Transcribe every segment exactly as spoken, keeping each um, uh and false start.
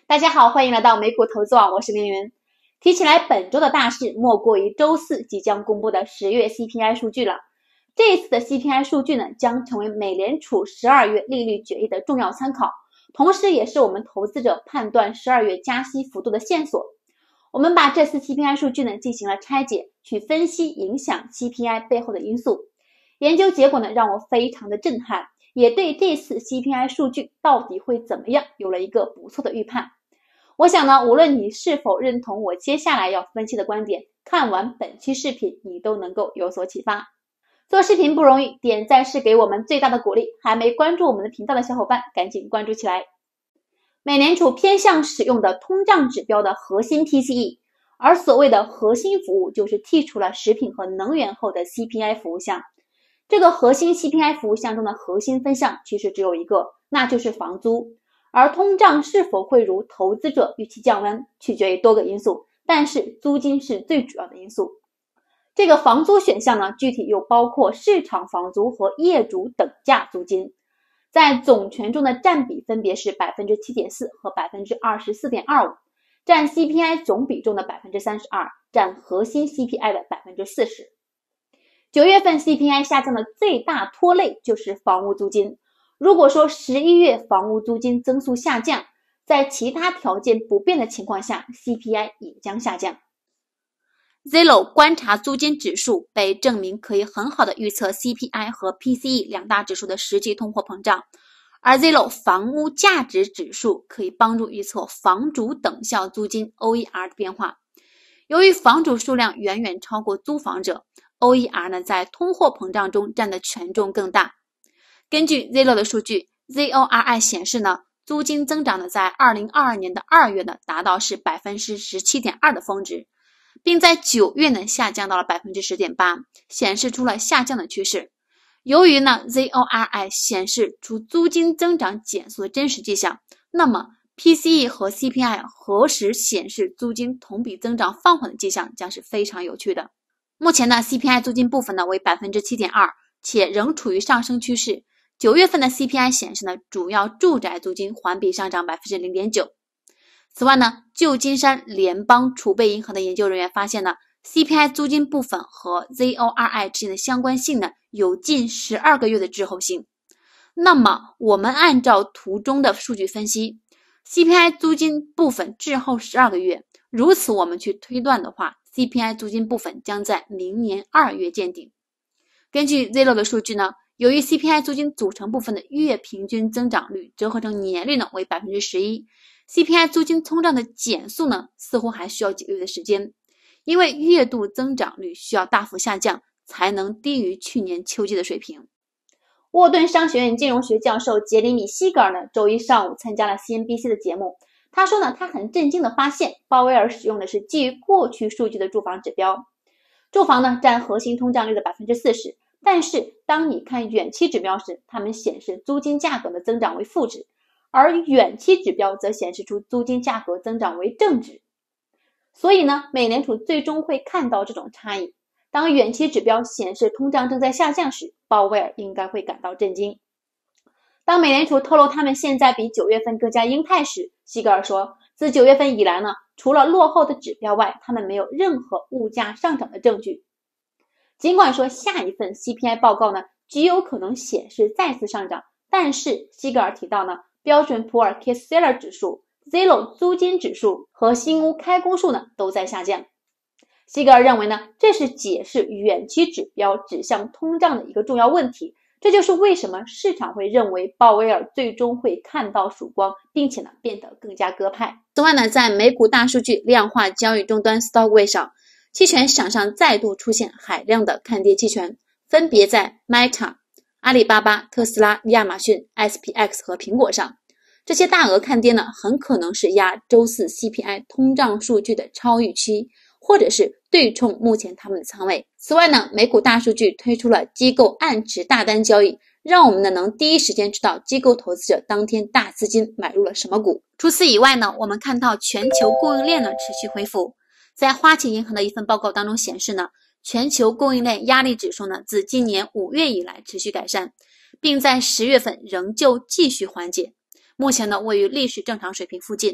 大家好，欢迎来到美股投资网，我是凌云。提起来本周的大事，莫过于周四即将公布的十月 C P I 数据了。这一次的 C P I 数据呢，将成为美联储十二月利率决议的重要参考，同时也是我们投资者判断十二月加息幅度的线索。我们把这次 C P I 数据呢进行了拆解，去分析影响 C P I 背后的因素。研究结果呢让我非常的震撼，也对这次 C P I 数据到底会怎么样有了一个不错的预判。我想呢，无论你是否认同我接下来要分析的观点，看完本期视频你都能够有所启发。做视频不容易，点赞是给我们最大的鼓励，还没关注我们的频道的小伙伴赶紧关注起来。美联储偏向使用的通胀指标的核心 P C E， 而所谓的核心服务就是剔除了食品和能源后的 C P I 服务项。这个核心 C P I 服务项中的核心分项其实只有一个，那就是房租。而通胀是否会如投资者预期降温，取决于多个因素，但是租金是最主要的因素。这个房租选项呢，具体又包括市场房租和业主等价租金，在总权重的占比分别是 百分之七点四 和 百分之二十四点二五， 占 C P I 总比重的 百分之三十二， 占核心 C P I 的 百分之四十。 九月份 C P I 下降的最大拖累就是房屋租金。如果说十一月房屋租金增速下降，在其他条件不变的情况下 C P I 也将下降。 Zillow 观察租金指数被证明可以很好的预测 C P I 和 P C E 两大指数的实际通货膨胀，而 Zillow 房屋价值指数可以帮助预测房主等效租金 O E R 的变化。由于房主数量远远超过租房者， O E R 呢在通货膨胀中占的权重更大。根据 Zillow 的数据 Z O R I 显示呢，租金增长呢在二零二二年的二月呢达到是 百分之十七点二 的峰值，并在九月呢下降到了 百分之十点八， 显示出了下降的趋势。由于呢 Z O R I 显示出租金增长减速的真实迹象，那么 P C E 和 C P I 何时显示租金同比增长放缓的迹象将是非常有趣的。目前呢 C P I 租金部分呢为 百分之七点二， 且仍处于上升趋势。九月份的 C P I 显示呢，主要住宅租金环比上涨 百分之零点九。 此外呢，旧金山联邦储备银行的研究人员发现呢 C P I 租金部分和 Z O R I 之间的相关性呢有近十二个月的滞后性。那么我们按照图中的数据分析， C P I 租金部分滞后十二个月，如此我们去推断的话， C P I 租金部分将在明年二月见顶。根据 Zillow 的数据呢，由于 C P I 租金组成部分的月平均增长率折合成年率呢为 百分之十一， C P I 租金通胀的减速呢似乎还需要几个月的时间，因为月度增长率需要大幅下降才能低于去年秋季的水平。沃顿商学院金融学教授杰里米·希格尔呢周一上午参加了 C N B C 的节目，他说呢他很震惊的发现鲍威尔使用的是基于过去数据的住房指标，住房呢占核心通胀率的 百分之四十，但是当你看远期指标时，它们显示租金价格的增长为负值，而远期指标则显示出租金价格增长为正值。所以呢，美联储最终会看到这种差异。当远期指标显示通胀正在下降时，鲍威尔应该会感到震惊。当美联储透露他们现在比九月份更加鹰派时，希格尔说，自九月份以来呢，除了落后的指标外，他们没有任何物价上涨的证据。尽管说下一份 C P I 报告呢极有可能显示再次上涨，但是希格尔提到呢，标准普尔 Case-Shiller 指数、Zillow 租金指数和新屋开工数呢都在下降。希格尔认为呢，这是解释远期指标指向通胀的一个重要问题，这就是为什么市场会认为鲍威尔最终会看到曙光，并且呢变得更加鸽派。此外呢，在美股大数据量化交易终端 Stockway 上，期权市场上再度出现海量的看跌期权，分别在 Meta、阿里巴巴、特斯拉、亚马逊、S P X 和苹果上。这些大额看跌呢，很可能是压周四 C P I 通胀数据的超预期，或者是对冲目前他们的仓位。此外呢，美股大数据推出了机构暗池大单交易，让我们呢能第一时间知道机构投资者当天大资金买入了什么股。除此以外呢，我们看到全球供应链呢持续恢复。在花旗银行的一份报告当中显示呢，全球供应链压力指数呢自今年五月以来持续改善，并在十月份仍旧继续缓解，目前呢位于历史正常水平附近。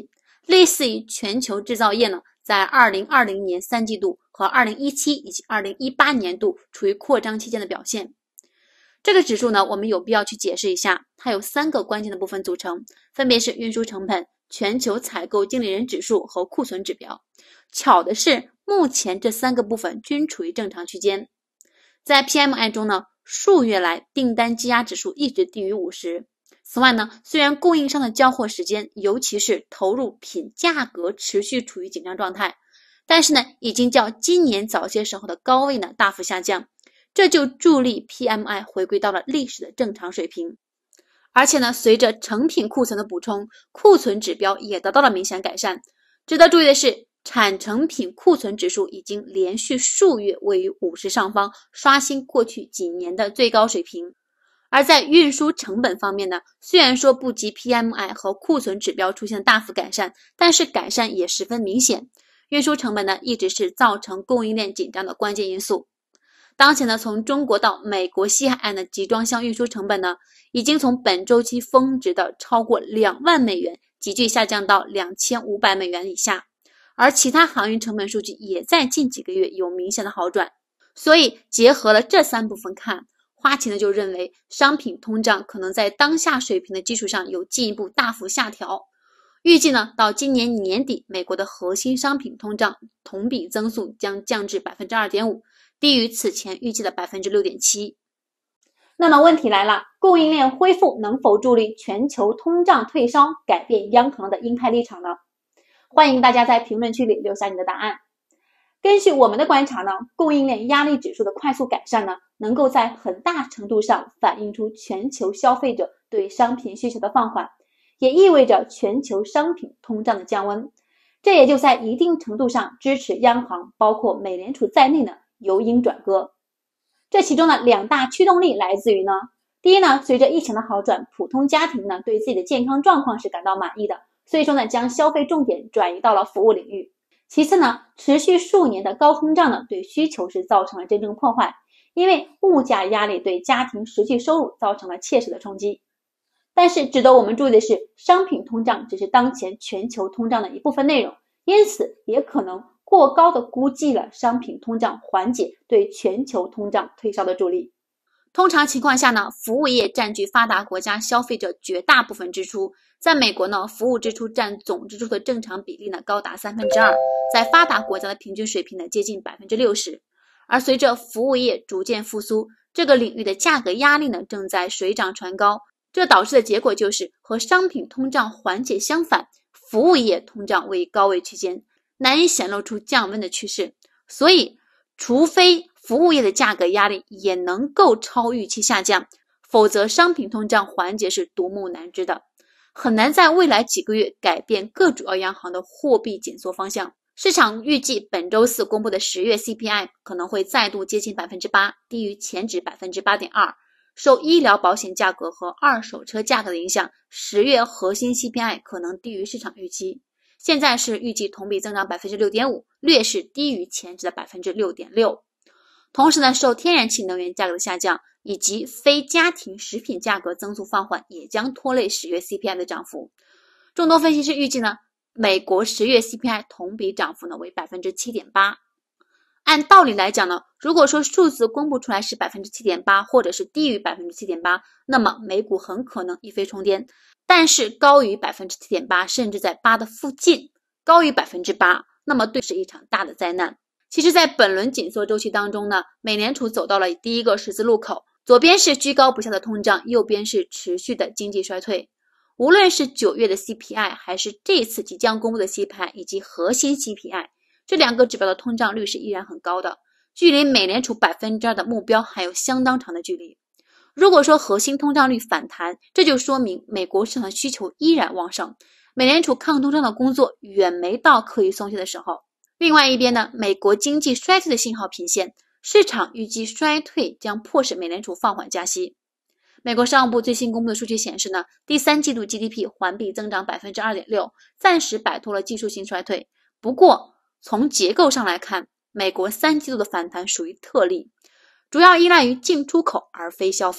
类似于全球制造业呢，在二零二零年三季度和二零一七以及二零一八年度处于扩张期间的表现。这个指数呢，我们有必要去解释一下，它有三个关键的部分组成，分别是运输成本、全球采购经理人指数和库存指标。巧的是，目前这三个部分均处于正常区间。在 P M I 中呢，数月来订单积压指数一直低于五十。此外呢，虽然供应商的交货时间，尤其是投入品价格持续处于紧张状态，但是呢，已经较今年早些时候的高位呢大幅下降，这就助力 P M I 回归到了历史的正常水平。而且呢，随着成品库存的补充，库存指标也得到了明显改善。值得注意的是，产成品库存指数已经连续数月位于五十上方，刷新过去几年的最高水平。而在运输成本方面呢，虽然说不及 P M I 和库存指标出现大幅改善，但是改善也十分明显。运输成本呢，一直是造成供应链紧张的关键因素。当前呢，从中国到美国西海岸的集装箱运输成本呢，已经从本周期峰值的超过两万美元急剧下降到两千五百美元以下，而其他航运成本数据也在近几个月有明显的好转。所以结合了这三部分看，花旗呢就认为商品通胀可能在当下水平的基础上有进一步大幅下调。预计呢，到今年年底，美国的核心商品通胀同比增速将降至 百分之二点五， 低于此前预计的 百分之六点七。 那么问题来了，供应链恢复能否助力全球通胀退烧，改变央行的鹰派立场呢？欢迎大家在评论区里留下你的答案。根据我们的观察呢，供应链压力指数的快速改善呢，能够在很大程度上反映出全球消费者对商品需求的放缓，也意味着全球商品通胀的降温。这也就在一定程度上支持央行，包括美联储在内呢，由鹰转鸽。这其中的两大驱动力来自于呢，第一呢，随着疫情的好转，普通家庭呢对自己的健康状况是感到满意的，所以说呢，将消费重点转移到了服务领域。其次呢，持续数年的高通胀呢，对需求是造成了真正破坏，因为物价压力对家庭实际收入造成了切实的冲击。但是值得我们注意的是，商品通胀只是当前全球通胀的一部分内容，因此也可能过高的估计了商品通胀缓解对全球通胀退烧的助力。通常情况下呢，服务业占据发达国家消费者绝大部分支出。在美国呢，服务支出占总支出的正常比例呢高达三分之二，在发达国家的平均水平呢接近 百分之六十。而随着服务业逐渐复苏，这个领域的价格压力呢正在水涨船高，这导致的结果就是和商品通胀缓解相反，服务业通胀位于高位区间，难以显露出降温的趋势。所以除非服务业的价格压力也能够超预期下降，否则商品通胀缓解是独木难支的，很难在未来几个月改变各主要央行的货币紧缩方向。市场预计本周四公布的十月 C P I 可能会再度接近 百分之八， 低于前值 百分之八点二。 受医疗保险价格和二手车价格的影响，十月核心 C P I 可能低于市场预期，现在是预计同比增长 百分之六点五， 略是低于前值的 百分之六点六。 同时呢，受天然气能源价格的下降以及非家庭食品价格增速放缓，也将拖累十月 C P I 的涨幅。众多分析师预计呢，美国十月 C P I 同比涨幅呢为 百分之七点八。 按道理来讲呢，如果说数字公布出来是 百分之七点八 或者是低于 百分之七点八， 那么美股很可能一飞冲天，但是高于 百分之七点八 甚至在八的附近，高于 百分之八， 那么对是一场大的灾难。其实在本轮紧缩周期当中呢，美联储走到了第一个十字路口，左边是居高不下的通胀，右边是持续的经济衰退。无论是九月的 C P I 还是这次即将公布的 C P I 以及核心 C P I， 这两个指标的通胀率是依然很高的，距离美联储 百分之二 的目标还有相当长的距离。如果说核心通胀率反弹，这就说明美国市场需求依然旺盛，美联储抗通胀的工作远没到可以松懈的时候。另外一边呢，美国经济衰退的信号频现，市场预计衰退将迫使美联储放缓加息。美国商务部最新公布的数据显示呢，第三季度 G D P 环比增长 百分之二点六， 暂时摆脱了技术性衰退。不过从结构上来看，美国三季度的反弹属于特例，主要依赖于进出口而非消费。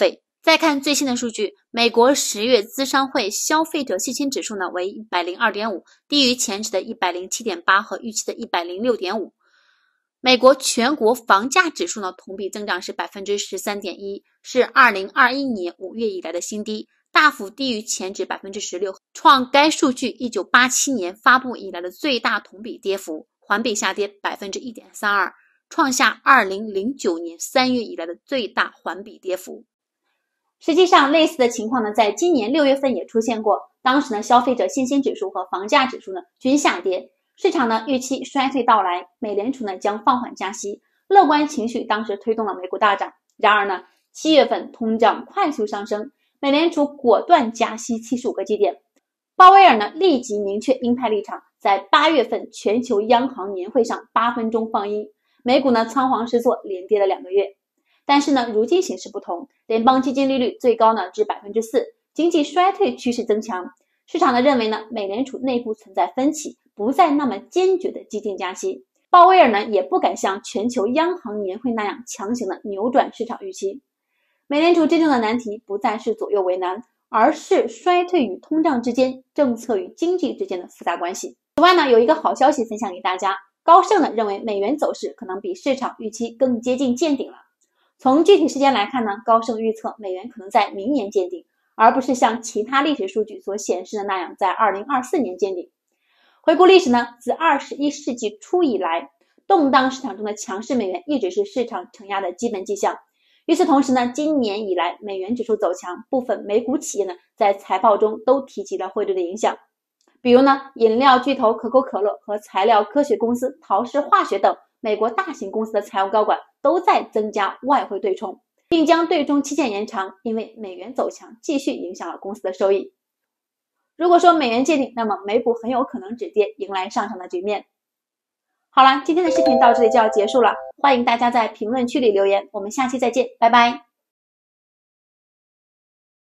再看最新的数据，美国十月资商会消费者信心指数呢为 一百零二点五， 低于前值的 一百零七点八 和预期的 一百零六点五。美国全国房价指数呢同比增长是 百分之十三点一， 是二零二一年五月以来的新低，大幅低于前值 百分之十六， 创该数据一九八七年发布以来的最大同比跌幅，环比下跌 百分之一点三二， 创下二零零九年三月以来的最大环比跌幅。实际上类似的情况呢在今年六月份也出现过，当时呢消费者信心指数和房价指数呢均下跌，市场呢预期衰退到来，美联储呢将放缓加息，乐观情绪当时推动了美股大涨。然而呢七月份通胀快速上升，美联储果断加息七十五个基点，鲍威尔呢立即明确鹰派立场，在八月份全球央行年会上八分钟放鹰，美股呢仓皇失措，连跌了两个月。但是呢如今形势不同，联邦基金利率最高呢至 百分之四， 经济衰退趋势增强，市场呢认为呢美联储内部存在分歧，不再那么坚决的激进加息，鲍威尔呢也不敢像全球央行年会那样强行的扭转市场预期。美联储真正的难题不再是左右为难，而是衰退与通胀之间，政策与经济之间的复杂关系。此外呢有一个好消息分享给大家，高盛呢认为美元走势可能比市场预期更接近见顶了。从具体时间来看呢，高盛预测美元可能在明年见顶，而不是像其他历史数据所显示的那样在二零二四年见顶。回顾历史呢，自二十一世纪初以来，动荡市场中的强势美元一直是市场承压的基本迹象。与此同时呢，今年以来美元指数走强，部分美股企业呢在财报中都提及了汇率的影响。比如呢，饮料巨头可口可乐和材料科学公司陶氏化学等美国大型公司的财务高管都在增加外汇对冲，并将对冲期限延长，因为美元走强继续影响了公司的收益。如果说美元见顶，那么美股很有可能止跌，迎来上涨的局面。好了，今天的视频到这里就要结束了，欢迎大家在评论区里留言，我们下期再见，拜拜。